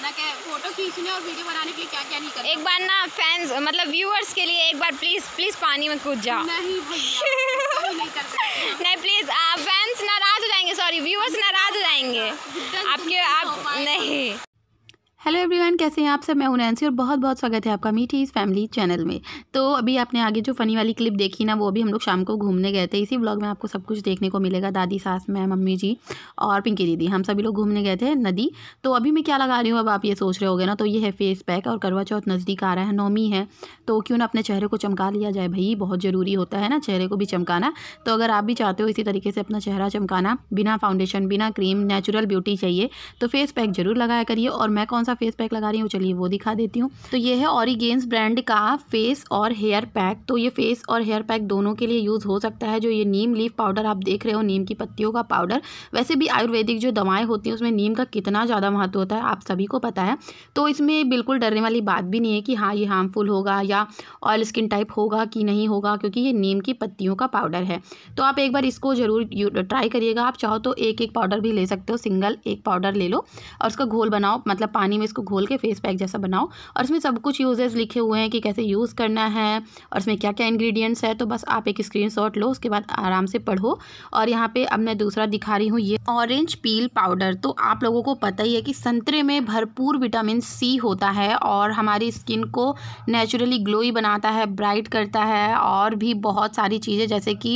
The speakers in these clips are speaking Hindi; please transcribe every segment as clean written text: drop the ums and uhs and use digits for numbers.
बताना कि फोटो खींचने और वीडियो बनाने के लिए क्या क्या नहीं करना। एक बार ना फैंस मतलब व्यूअर्स के लिए एक बार प्लीज पानी में कूद जाओ। नहीं भैया नहीं कर सकते। नहीं प्लीज, फैंस नाराज हो जाएंगे, सॉरी व्यूअर्स नाराज हो जाएंगे आपके, आप नहीं। हेलो एवरीवन, कैसे हैं आप सब। मैं हूं नैंसी और बहुत बहुत स्वागत है आपका मीठी इस फैमिली चैनल में। तो अभी आपने आगे जो फ़नी वाली क्लिप देखी ना, वो अभी हम लोग शाम को घूमने गए थे। इसी व्लॉग में आपको सब कुछ देखने को मिलेगा। दादी, सास, मैं, मम्मी जी और पिंकी दीदी, हम सभी लोग घूमने गए थे नदी। तो अभी मैं क्या लगा रही हूँ, अब आप ये सोच रहे होगे ना। तो ये है फेस पैक और करवा चौथ नज़दीक आ रहा है, नौमी है, तो क्यों ना अपने चेहरे को चमका लिया जाए। भाई बहुत ज़रूरी होता है ना चेहरे को भी चमकाना। तो अगर आप भी चाहते हो इसी तरीके से अपना चेहरा चमकाना, बिना फाउंडेशन बिना क्रीम, नेचुरल ब्यूटी चाहिए, तो फेस पैक जरूर लगाया करिए। और मैं कौन सा फेस पैक लगा रही हूँ चलिए वो दिखा देती हूँ। तो ये है ऑरिगेन्स ब्रांड का फेस और हेयर पैक। तो ये फेस और हेयर पैक दोनों के लिए यूज़ हो सकता है। जो ये नीम लीफ पाउडर आप देख रहे हो, नीम की पत्तियों का पाउडर, वैसे भी आयुर्वेदिक जो दवाएं होती हैं उसमें नीम का कितना ज़्यादा महत्व होता है आप सभी को पता है। तो इसमें बिल्कुल डरने वाली बात भी नहीं है कि हाँ ये हार्मफुल होगा या ऑयल स्किन टाइप होगा कि नहीं होगा, क्योंकि ये नीम की पत्तियों का पाउडर है। तो आप एक बार इसको ज़रूर ट्राई करिएगा। आप चाहो तो एक एक पाउडर भी ले सकते हो, सिंगल एक पाउडर ले लो और उसका घोल बनाओ, मतलब पानी में इसको घोल के फेस पैक जैसा बनाओ। और इसमें सब कुछ यूजेस लिखे हुए हैं कि कैसे यूज़ करना है और इसमें क्या क्या इंग्रेडिएंट्स है। तो बस आप एक स्क्रीनशॉट लो, उसके बाद आराम से पढ़ो। और यहाँ पे अब मैं दूसरा दिखा रही हूँ, ये ऑरेंज पील पाउडर। तो आप लोगों को पता ही है कि संतरे में भरपूर विटामिन सी होता है और हमारी स्किन को नेचुरली ग्लोई बनाता है, ब्राइट करता है और भी बहुत सारी चीज़ें, जैसे कि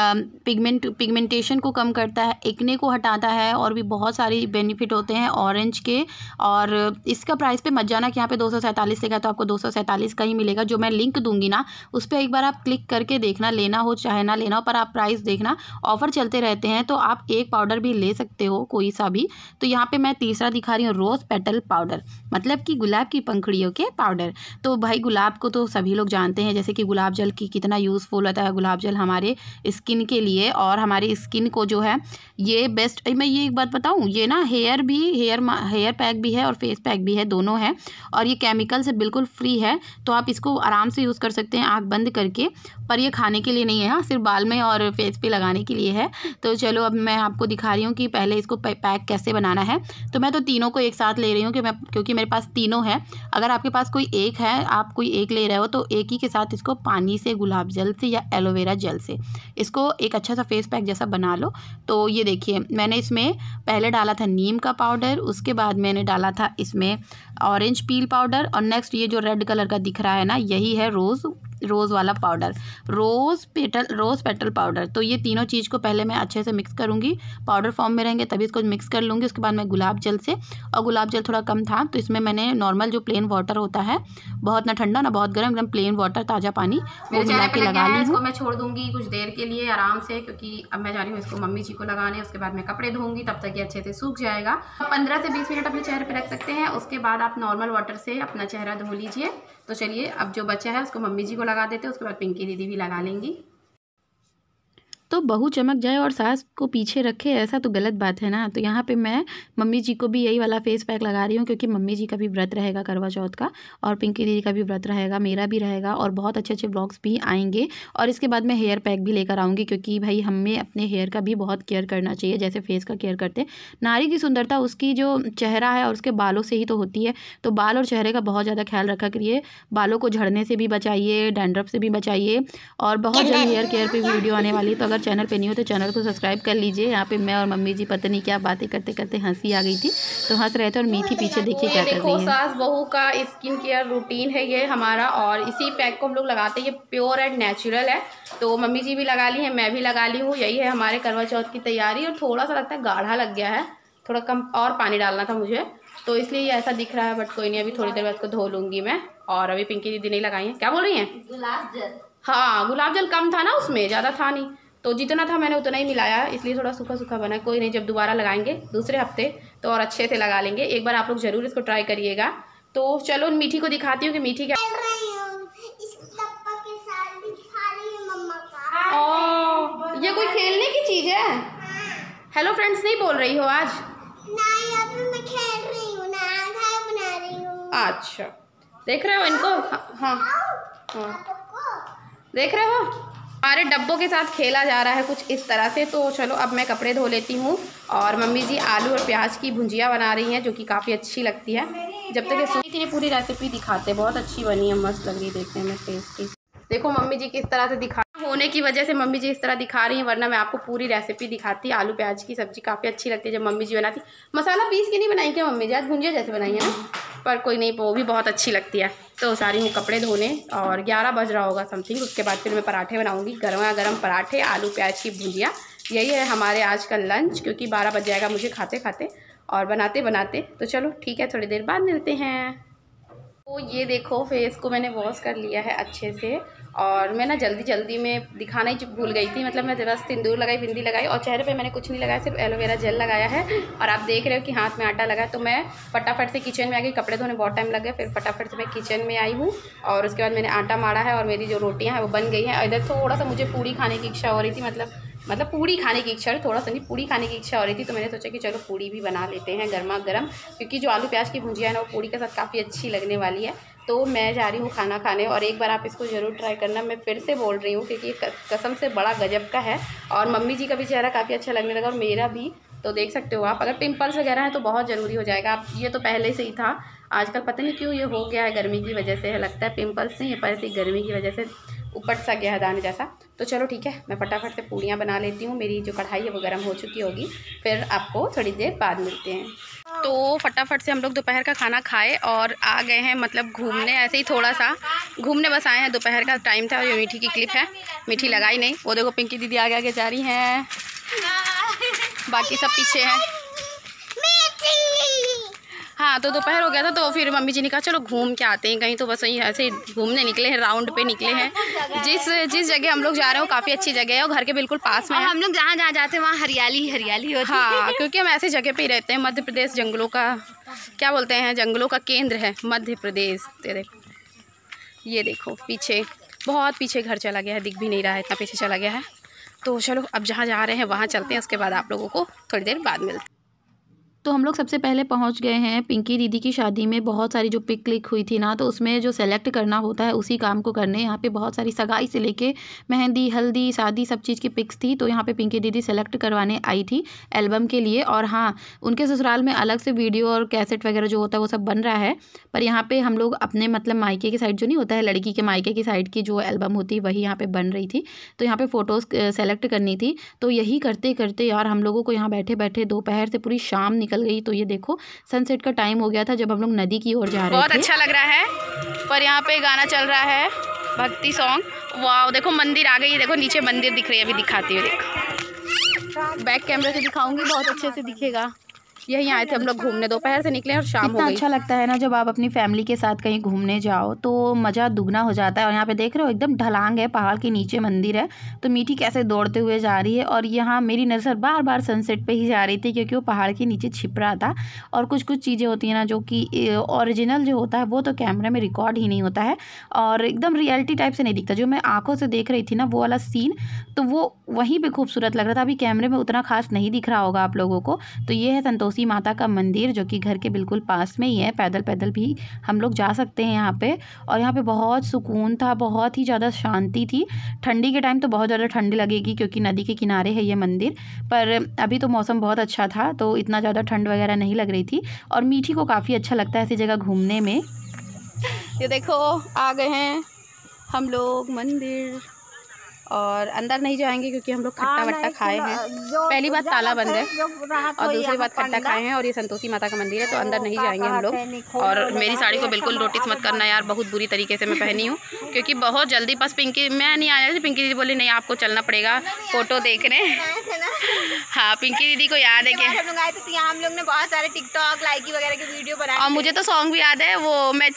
पिगमेंटेशन को कम करता है, एक्ने को हटाता है और भी बहुत सारी बेनिफिट होते हैं ऑरेंज के। और इसका प्राइस पे मत जाना कि यहाँ पे 247 लिखा है तो आपको 247 का ही मिलेगा। जो मैं लिंक दूंगी ना उस पर एक बार आप क्लिक करके देखना, लेना हो चाहे ना लेना हो, पर आप प्राइस देखना। ऑफर चलते रहते हैं तो आप एक पाउडर भी ले सकते हो, कोई सा भी। तो यहाँ पे मैं तीसरा दिखा रही हूँ, रोज़ पेटल पाउडर, मतलब कि गुलाब की पंखुड़ियों के पाउडर। तो भाई गुलाब को तो सभी लोग जानते हैं, जैसे कि गुलाब जल की कितना यूज़फुल होता है गुलाब जल हमारे स्किन के लिए। और हमारी स्किन को जो है ये बेस्ट, मैं ये एक बात बताऊँ, ये ना हेयर पैक भी है और फेस पैक भी है, दोनों है। और ये केमिकल से बिल्कुल फ्री है, तो आप इसको आराम से यूज़ कर सकते हैं आँख बंद करके। पर ये खाने के लिए नहीं है, हाँ सिर्फ बाल में और फेस पे लगाने के लिए है। तो चलो अब मैं आपको दिखा रही हूँ कि पहले इसको पैक कैसे बनाना है। तो मैं तो तीनों को एक साथ ले रही हूँ क्योंकि मेरे पास तीनों है। अगर आपके पास कोई एक है, आप कोई एक ले रहे हो, तो एक ही के साथ इसको पानी से, गुलाब जल से या एलोवेरा जेल से इसको एक अच्छा सा फेस पैक जैसा बना लो। तो ये देखिए मैंने इसमें पहले डाला था नीम का पाउडर, उसके बाद मैंने डाला था इसमें ऑरेंज पील पाउडर और नेक्स्ट ये जो रेड कलर का दिख रहा है ना, यही है रोज़ वाला पाउडर, रोज़ पेटल पाउडर। तो ये तीनों चीज़ को पहले मैं अच्छे से मिक्स करूँगी, पाउडर फॉर्म में रहेंगे तभी इसको मिक्स कर लूँगी। उसके बाद मैं गुलाब जल से, और गुलाब जल थोड़ा कम था तो इसमें मैंने नॉर्मल जो प्लेन वाटर होता है, बहुत ना ठंडा ना बहुत गर्म, एकदम प्लेन वाटर, ताज़ा पानी, वो मिला के लगा ली हूँ। इसको मैं छोड़ दूँगी कुछ देर के लिए आराम से, क्योंकि अब मैं जा रही हूँ इसको मम्मी जी को लगाने। उसके बाद मैं कपड़े धोऊंगी, तब तक ये अच्छे से सूख जाएगा। 15 से 20 मिनट अपने चेहरे पर रख सकते हैं। उसके बाद आप नॉर्मल वाटर से अपना चेहरा धो लीजिए। तो चलिए अब जो बचा है उसको मम्मी जी को लगा देते हैं, उसके बाद पिंकी दीदी भी लगा लेंगी। तो बहू चमक जाए और सास को पीछे रखे, ऐसा तो गलत बात है ना। तो यहाँ पे मैं मम्मी जी को भी यही वाला फेस पैक लगा रही हूँ, क्योंकि मम्मी जी का भी व्रत रहेगा करवा चौथ का और पिंकी दीदी का भी व्रत रहेगा, मेरा भी रहेगा और बहुत अच्छे अच्छे व्लॉग्स भी आएंगे। और इसके बाद मैं हेयर पैक भी लेकर आऊँगी, क्योंकि भाई हमें अपने हेयर का भी बहुत केयर करना चाहिए, जैसे फेस का केयर करते हैं। नारी की सुंदरता उसकी जो चेहरा है और उसके बालों से ही तो होती है। तो बाल और चेहरे का बहुत ज़्यादा ख्याल रखा करिए, बालों को झड़ने से भी बचाइए, डैंड्रफ से भी बचाइए। और बहुत जल्द हेयर केयर पर वीडियो आने वाली है, तो अगर चैनल पे नहीं हो तो चैनल को सब्सक्राइब कर लीजिए। यहाँ पे मैं और मम्मी जी पता नहीं क्या बातें करते करते हंसी आ गई थी, तो हंस रहे थे। और मीठी पीछे देखिए क्या कर रही है। सास बहू का स्किन केयर रूटीन है ये हमारा, और इसी पैक को हम लोग लगाते हैं। ये प्योर एंड नेचुरल है। तो मम्मी जी भी लगा ली है, मैं भी लगा ली हूँ। यही है हमारे करवा चौथ की तैयारी। और थोड़ा सा लगता है गाढ़ा लग गया है, थोड़ा कम और पानी डालना था मुझे, तो इसलिए ये ऐसा दिख रहा है। बट कोई नहीं, अभी थोड़ी देर बाद इसको धो लूँगी मैं। और अभी पिंकी दीदी नहीं लगाई है। क्या बोल रही हैं? गुलाब जल। हाँ गुलाब जल कम था ना, उसमें ज़्यादा था नहीं, तो जितना था मैंने उतना ही मिलाया, इसलिए थोड़ा सूखा सूखा बना। कोई नहीं, जब दोबारा लगाएंगे दूसरे हफ्ते तो और अच्छे से लगा लेंगे। एक बार आप लोग ज़रूर इसको ट्राई करिएगा। तो चलो मीठी को दिखाती हूँ कि मीठी क्या। ओह ये कोई खेलने की चीज़ है? हेलो फ्रेंड्स नहीं बोल रही हो आज? नहीं, अभी मैं खेल रही हूँ ना, घर बना रही हूँ। अच्छा देख रहे हो इनको? हाँ हाँ देख रहे हो? हमारे डब्बों के साथ खेला जा रहा है कुछ इस तरह से। तो चलो अब मैं कपड़े धो लेती हूँ। और मम्मी जी आलू और प्याज की भुजिया बना रही हैं जो कि काफ़ी अच्छी लगती है। जब तक ये सुनी थी पूरी रेसिपी दिखाते, बहुत अच्छी बनी है, मस्त लग रही देखने में, टेस्टी। देखो मम्मी जी किस तरह से दिखा होने की वजह से मम्मी जी इस तरह दिखा रही हैं, वरना मैं आपको पूरी रेसिपी दिखाती। आलू प्याज की सब्ज़ी काफ़ी अच्छी लगती है जब मम्मी जी बनाती। मसाला पीस के नहीं बनाई क्या मम्मी जी? आज भुंजिया जैसे बनाई है ना, पर कोई नहीं, वो भी बहुत अच्छी लगती है। तो सारी हूँ कपड़े धोने और 11 बज रहा होगा समथिंग। उसके बाद फिर मैं पराठे बनाऊँगी, गर्मा गर्म पराठे, आलू प्याज की भुजिया। यही है हमारे आज का लंच, क्योंकि 12 बज जाएगा मुझे खाते खाते और बनाते बनाते। तो चलो ठीक है, थोड़ी देर बाद मिलते हैं। तो ये देखो फेस को मैंने वॉश कर लिया है अच्छे से। और मैं ना जल्दी में दिखाना ही भूल गई थी, मतलब मैं बस सिंदूर लगाई, बिंदी लगाई और चेहरे पे मैंने कुछ नहीं लगाया, सिर्फ एलोवेरा जेल लगाया है। और आप देख रहे हो कि हाथ में आटा लगा है। तो मैं फटाफट से किचन में आ गई, कपड़े धोने बहुत टाइम लग गया, फिर फटाफट से मैं किचन में आई हूँ। और उसके बाद मैंने आटा मारा है और मेरी जो रोटियाँ हैं वो बन गई हैं। और इधर थोड़ा सा मुझे पूड़ी खाने की इच्छा हो रही थी, मतलब पूड़ी खाने की इच्छा, थोड़ा सा नहीं, पूड़ी खाने की इच्छा हो रही थी। तो मैंने सोचा कि चलो पूड़ी भी बना लेते हैं गर्मा गर्म, क्योंकि जो आलू प्याज की भुजिया है ना वो पूड़ी के साथ काफ़ी अच्छी लगने वाली है। तो मैं जा रही हूँ खाना खाने, और एक बार आप इसको ज़रूर ट्राई करना, मैं फिर से बोल रही हूँ, क्योंकि ये कसम से बड़ा गजब का है। और मम्मी जी का भी चेहरा काफ़ी अच्छा लगने लगा और मेरा भी। तो देख सकते हो आप, अगर पिंपल्स वगैरह हैं तो बहुत ज़रूरी हो जाएगा। आप ये तो पहले से ही था, आजकल पता नहीं क्यों ये हो गया है, गर्मी की वजह से है लगता है, पिंपल्स नहीं है पर ऐसी गर्मी की वजह से ऊपर सा गया है दाने जैसा। तो चलो ठीक है, मैं फटाफट से पूड़ियाँ बना लेती हूँ। मेरी जो कढ़ाई है वो गर्म हो चुकी होगी, फिर आपको थोड़ी देर बाद मिलते हैं। तो फटाफट से हम लोग दोपहर का खाना खाए और आ गए हैं, मतलब घूमने, ऐसे ही थोड़ा सा घूमने बस आए हैं। दोपहर का टाइम था। और ये मीठी की क्लिप है, मीठी लगाई नहीं, वो देखो पिंकी दीदी आगे आगे जा रही हैं, बाकी सब पीछे हैं। हाँ, तो दोपहर हो गया था तो फिर मम्मी जी ने कहा चलो घूम के आते हैं कहीं। तो बस वहीं ऐसे घूमने निकले हैं, राउंड पे निकले हैं। जिस जगह हम लोग जा रहे हैं वो काफ़ी अच्छी जगह है और घर के बिल्कुल पास में है। हम लोग जहाँ जाते हैं वहाँ हरियाली हरियाली होती है। हाँ, क्योंकि हम ऐसी जगह पे ही रहते हैं। मध्य प्रदेश जंगलों का, क्या बोलते हैं, जंगलों का केंद्र है मध्य प्रदेश। तेरे ये देखो पीछे, बहुत पीछे घर चला गया है, दिख भी नहीं रहा है, इतना पीछे चला गया है। तो चलो अब जहाँ जा रहे हैं वहाँ चलते हैं, उसके बाद आप लोगों को थोड़ी देर बाद मिलते हैं। तो हम लोग सबसे पहले पहुंच गए हैं पिंकी दीदी की शादी में। बहुत सारी जो पिक क्लिक हुई थी ना, तो उसमें जो सेलेक्ट करना होता है उसी काम को करने। यहाँ पे बहुत सारी सगाई से लेके मेहंदी, हल्दी, शादी, सब चीज़ की पिक्स थी। तो यहाँ पे पिंकी दीदी सेलेक्ट करवाने आई थी एल्बम के लिए। और हाँ, उनके ससुराल में अलग से वीडियो और कैसेट वगैरह जो होता है वो सब बन रहा है। पर यहाँ पर हम लोग अपने मतलब मायके की साइड जो नहीं होता है, लड़की के मायके की साइड की जो एल्बम होती है वही यहाँ पर बन रही थी। तो यहाँ पर फ़ोटोज़ सेलेक्ट करनी थी। तो यही करते करते यार हम लोगों को यहाँ बैठे बैठे दोपहर से पूरी शाम निकल गई। तो ये देखो सनसेट का टाइम हो गया था जब हम लोग नदी की ओर जा रहे थे। बहुत अच्छा लग रहा है, पर यहाँ पे गाना चल रहा है भक्ति सॉन्ग। वाह, देखो मंदिर आ गई है, देखो नीचे मंदिर दिख रही है, अभी दिखाती हूँ, देखो बैक कैमरे से दिखाऊंगी, बहुत अच्छे से दिखेगा। यहीं आए थे हम लोग घूमने, दोपहर से निकले और शाम हो गई। इतना अच्छा लगता है ना जब आप अपनी फैमिली के साथ कहीं घूमने जाओ, तो मज़ा दुगना हो जाता है। और यहाँ पे देख रहे हो एकदम ढलांग है, पहाड़ के नीचे मंदिर है। तो मीठी कैसे दौड़ते हुए जा रही है और यहाँ मेरी नज़र बार बार सनसेट पे ही जा रही थी, क्योंकि वो पहाड़ के नीचे छिप रहा था। और कुछ चीज़ें होती हैं ना जो कि ओरिजिनल जो होता है वो तो कैमरे में रिकॉर्ड ही नहीं होता है और एकदम रियलिटी टाइप से नहीं दिखता। जो मैं आँखों से देख रही थी ना वो वाला सीन, तो वो वहीं पर खूबसूरत लग रहा था। अभी कैमरे में उतना खास नहीं दिख रहा होगा आप लोगों को। तो ये है संतोषी माता का मंदिर, जो कि घर के बिल्कुल पास में ही है। पैदल भी हम लोग जा सकते हैं यहाँ पे। और यहाँ पे बहुत सुकून था, बहुत ही ज़्यादा शांति थी। ठंडी के टाइम तो बहुत ज़्यादा ठंडी लगेगी क्योंकि नदी के किनारे है ये मंदिर, पर अभी तो मौसम बहुत अच्छा था तो इतना ज़्यादा ठंड वगैरह नहीं लग रही थी। और मीठी को काफ़ी अच्छा लगता है ऐसी जगह घूमने में। ये देखो आ गए हैं हम लोग मंदिर, और अंदर नहीं जाएंगे क्योंकि हम लोग खट्टा वट्टा खाए हैं। पहली बात ताला बंद है और दूसरी बात खट्टा खाए हैं। और ये संतोषी माता का मंदिर है तो अंदर नहीं जाएंगे हम लोग। और मेरी साड़ी को बिल्कुल नोटिस मत करना यार, बहुत बुरी तरीके से मैं पहनी हूँ क्योंकि बहुत जल्दी बस मैं नहीं आया थी। पिंकी दीदी बोली नहीं आपको चलना पड़ेगा फ़ोटो देखने। हाँ, पिंकी दीदी को याद है कि हम लोग आए थे तो यहाँ हम लोग ने बहुत सारे टिकटॉक लाइकी वगैरह के वीडियो बनाए। और मुझे तो सॉन्ग भी याद है, वो मैं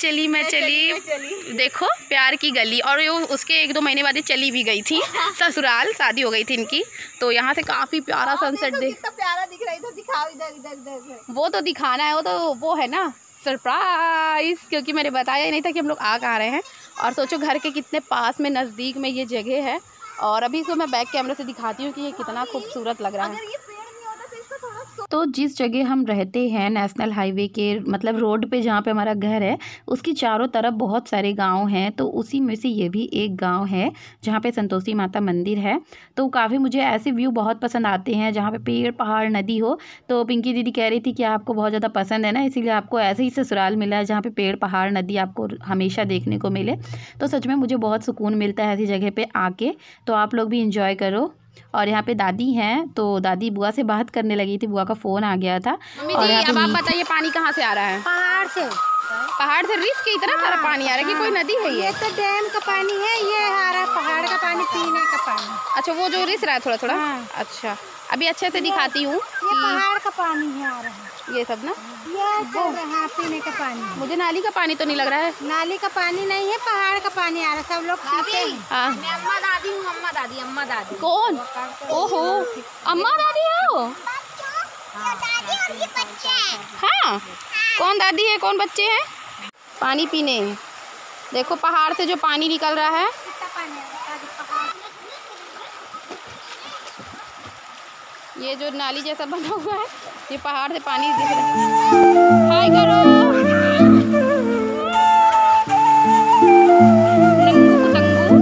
चली देखो प्यार की गली। और उसके 1-2 महीने बाद चली भी गई थी ससुराल, शादी हो गई थी इनकी। तो यहाँ से काफी प्यारा सनसेट कितना प्यारा दिख रहा है। इधर दिखाओ, इधर वो तो दिखाना है, वो है ना सरप्राइज, क्योंकि मैंने बताया ही नहीं था कि हम लोग आ कहाँ रहे हैं। और सोचो घर के कितने पास में नज़दीक में ये जगह है। और अभी तो मैं बैक कैमरे से दिखाती हूँ कि ये कितना खूबसूरत लग रहा है। तो जिस जगह हम रहते हैं नेशनल हाईवे के मतलब रोड पे जहाँ पे हमारा घर है उसकी चारों तरफ बहुत सारे गांव हैं। तो उसी में से ये भी एक गांव है जहाँ पे संतोषी माता मंदिर है। तो काफ़ी मुझे ऐसे व्यू बहुत पसंद आते हैं जहाँ पे पेड़ पहाड़ नदी हो। तो पिंकी दीदी कह रही थी कि आपको बहुत ज़्यादा पसंद है ना, इसीलिए आपको ऐसे ही ससुराल मिला है जहाँ पे पेड़ पहाड़ नदी आपको हमेशा देखने को मिले। तो सच में मुझे बहुत सुकून मिलता है ऐसी जगह पर आके। तो आप लोग भी इंजॉय करो। और यहाँ पे दादी हैं तो दादी बुआ से बात करने लगी थी, बुआ का फ़ोन आ गया था। मम्मी और जी यहाँ पे अब आप बताइए पानी कहाँ से आ रहा है? पहाड़ से। पहाड़ से रिस्क की इतना सारा पानी आ रहा है कि कोई नदी है ये तो डैम का पानी है, ये आ रहा पहाड़ का पानी, पीने का पानी। अच्छा वो जो रिस रहा है थोड़ा थोड़ा। अच्छा अभी अच्छे से दिखाती हूँ ये पहाड़ का पानी है आ रहा है, ये सब ना। ये चल रहा है पीने का पानी। मुझे नाली का पानी तो नहीं लग रहा है। नाली का पानी नहीं है, पहाड़ का पानी आ रहा है, सब लोग पीते हैं। हाँ। मैं अम्मा दादी हूँ, अम्मा दादी, अम्मा दादी। कौन? ओहो अम्मा दादी हो? दादी और ये बच्चे। हाँ कौन दादी है कौन बच्चे हैं? पानी पीने देखो पहाड़ से जो पानी निकल रहा है। कितना पानी आ रहा है पहाड़। ये जो नाली जैसा बना हुआ है ये पहाड़ से पानी दिख रहा है। हाय करो नंगू पुतंगू।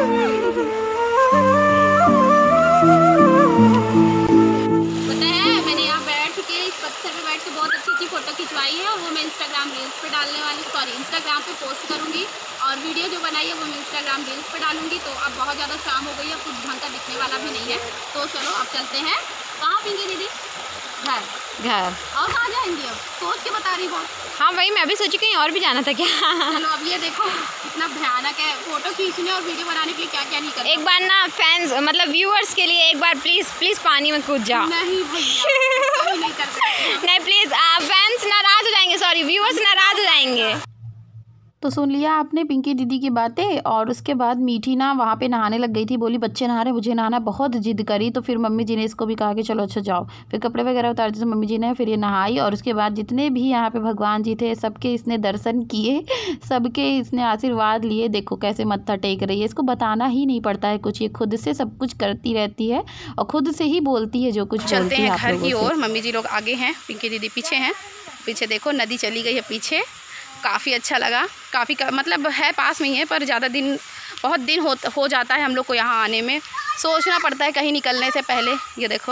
पता है मैंने यहाँ बैठ के इस पत्थर पे बैठ के बहुत अच्छी फोटो खिंचवाई है और वो मैं इंस्टाग्राम रील्स पे डालने वाली, सॉरी इंस्टाग्राम पे पोस्ट करूँगी। और वीडियो जो बनाई है वो मैं इंस्टाग्राम रील्स पे डालूंगी। तो अब बहुत ज़्यादा शाम हो गई है, कुछ ढंग का दिखने वाला भी नहीं है। तो चलो अब चलते हैं। कहाँ पिंकी दीदी? घर। और कहाँ जाएंगी अब? सोच के बता रही बहुत। हाँ वही मैं भी सोची कहीं और भी जाना था क्या। चलो अब ये देखो कितना भयानक है, फोटो खींचने और वीडियो बनाने के लिए क्या क्या नहीं करना। एक बार ना फैंस मतलब व्यूअर्स के लिए एक बार प्लीज़ पानी में कूद जाओ। नहीं भैया नहीं कर सकते। नहीं प्लीज़, फैंस नाराज़ हो जाएंगे, सॉरी व्यूअर्स नाराज़ हो जाएंगे। तो सुन लिया आपने पिंकी दीदी की बातें। और उसके बाद मीठी ना वहाँ पे नहाने लग गई थी, बोली बच्चे नहा रहे मुझे नहाना, बहुत जिद करी। तो फिर मम्मी जी ने इसको भी कहा कि चलो अच्छा जाओ। फिर कपड़े वगैरह उतार दिए तो मम्मी जी ने फिर ये नहाई। और उसके बाद जितने भी यहाँ पे भगवान जी थे सबके इसने दर्शन किए, सबके इसने आशीर्वाद लिए। देखो कैसे मत्था टेक रही है, इसको बताना ही नहीं पड़ता है कुछ, ये खुद से सब कुछ करती रहती है और खुद से ही बोलती है जो कुछ चलते हैं आप घर लोगों की से। ओर। मम्मी जी लोग आगे हैं, पिंकी दीदी पीछे हैं। पीछे देखो नदी चली गई है पीछे। काफ़ी अच्छा लगा, काफ़ी मतलब है पास में ही है पर ज़्यादा दिन बहुत दिन हो जाता है हम लोग को यहाँ आने में, सोचना पड़ता है कहीं निकलने से पहले। ये देखो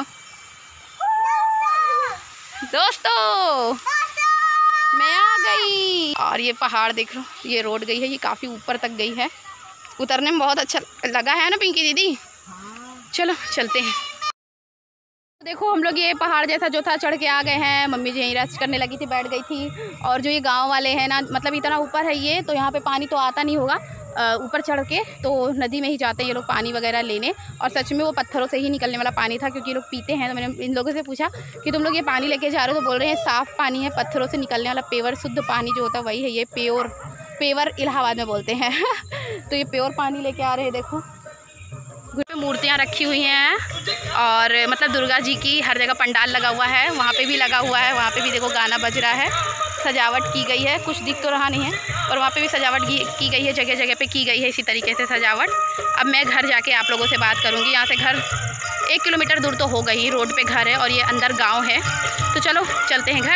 दोस्तों मैं आ गई। और ये पहाड़ देख लो, ये रोड गई है, ये काफ़ी ऊपर तक गई है। उतरने में बहुत अच्छा लगा है ना पिंकी दीदी? चलो चलते हैं। देखो हम लोग ये पहाड़ जैसा जो था चढ़ के आ गए हैं। मम्मी जी यहीं रेस्ट करने लगी थी, बैठ गई थी। और जो ये गांव वाले हैं ना, मतलब इतना ऊपर है ये, तो यहाँ पे पानी तो आता नहीं होगा ऊपर चढ़ के, तो नदी में ही जाते हैं ये लोग पानी वगैरह लेने। और सच में वो पत्थरों से ही निकलने वाला पानी था क्योंकि ये लोग पीते हैं। तो मैंने इन लोगों से पूछा कि तुम लोग ये पानी लेके जा रहे हो, तो बोल रहे हैं साफ़ पानी है, पत्थरों से निकलने वाला पेवर शुद्ध पानी जो होता है वही है ये। पेवर इलाहाबाद में बोलते हैं। तो ये प्योर पानी लेके आ रहे हैं। देखो पे मूर्तियाँ रखी हुई हैं और मतलब दुर्गा जी की हर जगह पंडाल लगा हुआ है, वहाँ पे भी लगा हुआ है। वहाँ पे भी देखो गाना बज रहा है, सजावट की गई है। कुछ दिख तो रहा नहीं है पर वहाँ पे भी सजावट की गई है, जगह जगह पे की गई है इसी तरीके से सजावट। अब मैं घर जाके आप लोगों से बात करूँगी। यहाँ से घर 1 किलोमीटर दूर तो होगा ही, रोड पे घर है और ये अंदर गाँव है। तो चलो चलते हैं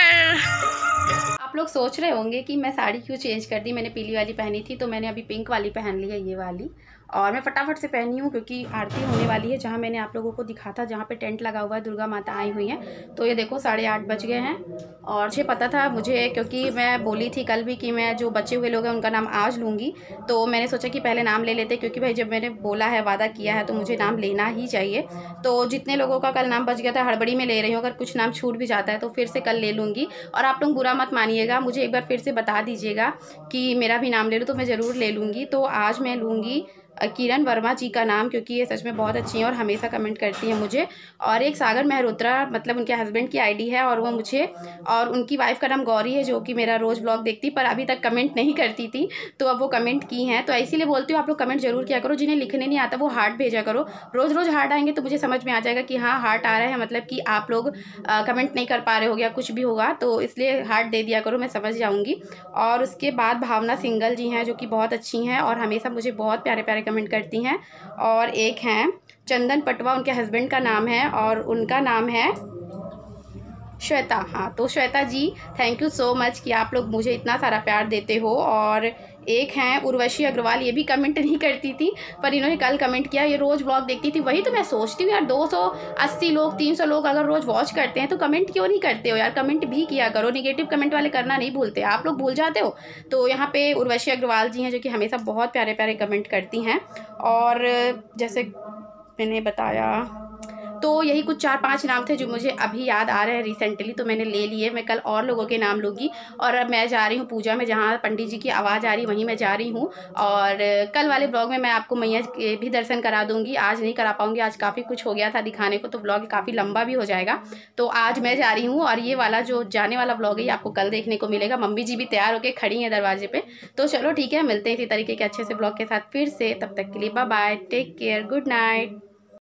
घर। आप लोग सोच रहे होंगे कि मैं साड़ी क्यों चेंज कर दी, मैंने पीली वाली पहनी थी तो मैंने अभी पिंक वाली पहन ली है, ये वाली। और मैं फटाफट से पहनी हूँ क्योंकि आरती होने वाली है जहाँ मैंने आप लोगों को दिखा था, जहाँ पे टेंट लगा हुआ है, दुर्गा माता आई हुई हैं। तो ये देखो 8:30 बज गए हैं। और मुझे पता था मुझे, क्योंकि मैं बोली थी कल भी कि मैं जो बचे हुए लोग हैं उनका नाम आज लूँगी, तो मैंने सोचा कि पहले नाम ले लेते, क्योंकि भाई जब मैंने बोला है, वादा किया है, तो मुझे नाम लेना ही चाहिए। तो जितने लोगों का कल नाम बच गया था, हड़बड़ी में ले रही हूँ, अगर कुछ नाम छूट भी जाता है तो फिर से कल ले लूँगी। और आप लोग बुरा मत मानिएगा, मुझे एक बार फिर से बता दीजिएगा कि मेरा भी नाम ले लो, तो मैं ज़रूर ले लूँगी। तो आज मैं लूँगी किरण वर्मा जी का नाम, क्योंकि ये सच में बहुत अच्छी हैं और हमेशा कमेंट करती हैं मुझे। और एक सागर मेहरोत्रा, मतलब उनके हस्बैंड की आईडी है और वो मुझे, और उनकी वाइफ का नाम गौरी है जो कि मेरा रोज़ व्लॉग देखती पर अभी तक कमेंट नहीं करती थी, तो अब वो कमेंट की हैं। तो इसीलिए बोलती हूँ आप लोग कमेंट जरूर किया करो। जिन्हें लिखने नहीं आता वो हार्ट भेजा करो। रोज़ रोज़ हार्ट आएंगे तो मुझे समझ में आ जाएगा कि हाँ हार्ट आ रहा है, मतलब कि आप लोग कमेंट नहीं कर पा रहे हो या कुछ भी होगा, तो इसलिए हार्ट दे दिया करो, मैं समझ जाऊँगी। और उसके बाद भावना सिंगल जी हैं जो कि बहुत अच्छी हैं और हमेशा मुझे बहुत प्यारे प्यारे कमेंट करती हैं। और एक हैं चंदन पटवा, उनके हस्बैंड का नाम है और उनका नाम है श्वेता, हाँ तो Shweta ji thank you so much कि आप लोग मुझे इतना सारा प्यार देते हो। और एक हैं उर्वशी अग्रवाल, ये भी कमेंट नहीं करती थी पर इन्होंने कल कमेंट किया, ये रोज़ व्लॉग देखती थी। वही तो मैं सोचती हूँ यार, 280 लोग 300 लोग अगर रोज़ वॉच करते हैं तो कमेंट क्यों नहीं करते हो यार, कमेंट भी किया करो। नेगेटिव कमेंट वाले करना नहीं भूलते, आप लोग भूल जाते हो। तो यहाँ पे उर्वशी अग्रवाल जी हैं जो कि हमेशा बहुत प्यारे प्यारे कमेंट करती हैं। और जैसे मैंने बताया तो यही कुछ 4-5 नाम थे जो मुझे अभी याद आ रहे हैं रिसेंटली, तो मैंने ले लिए। मैं कल और लोगों के नाम लूँगी। और अब मैं जा रही हूँ पूजा में, जहाँ पंडित जी की आवाज़ आ रही वहीं मैं जा रही हूँ। और कल वाले ब्लॉग में मैं आपको मैया के भी दर्शन करा दूँगी, आज नहीं करा पाऊँगी, आज काफ़ी कुछ हो गया था दिखाने को, तो ब्लॉग काफ़ी लंबा भी हो जाएगा। तो आज मैं जा रही हूँ और ये वाला जो जाने वाला ब्लॉग है ये आपको कल देखने को मिलेगा। मम्मी जी भी तैयार होकर खड़ी हैं दरवाजे पर। तो चलो ठीक है, मिलते हैं इसी तरीके के अच्छे से ब्लॉग के साथ फिर से। तब तक के लिए bye bye, take care, good night.